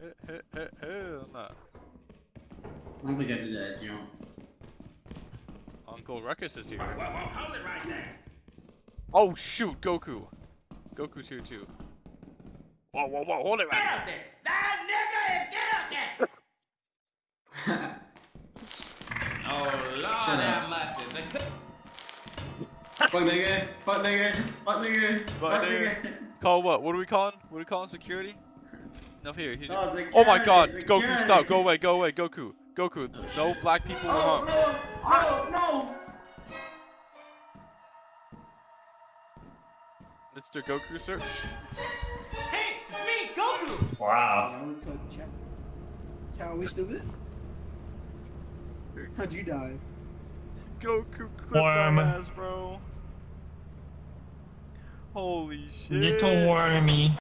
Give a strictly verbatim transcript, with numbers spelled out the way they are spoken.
Hell nah. I don't think I did that jump. Uncle Ruckus is here. Whoa, whoa, hold it right there. Oh shoot, Goku. Goku's here too. Whoa, whoa, whoa, hold it right Get up there. That nigga, get up there. Oh, Lord have mercy. Fuck nigga, fuck nigga, fuck nigga, fuck nigga. Call what? What are we calling? What are we calling security? No, here, here. Oh, Oh my god, security. Goku, stop, go away, go away, Goku. Goku, no black people were Oh, harmed. no, no, no. Mister Goku, sir. Hey, it's me, Goku. Wow. How are we still good? How'd you die? Goku clipped Worm. my ass, bro. Holy shit. Little wormy.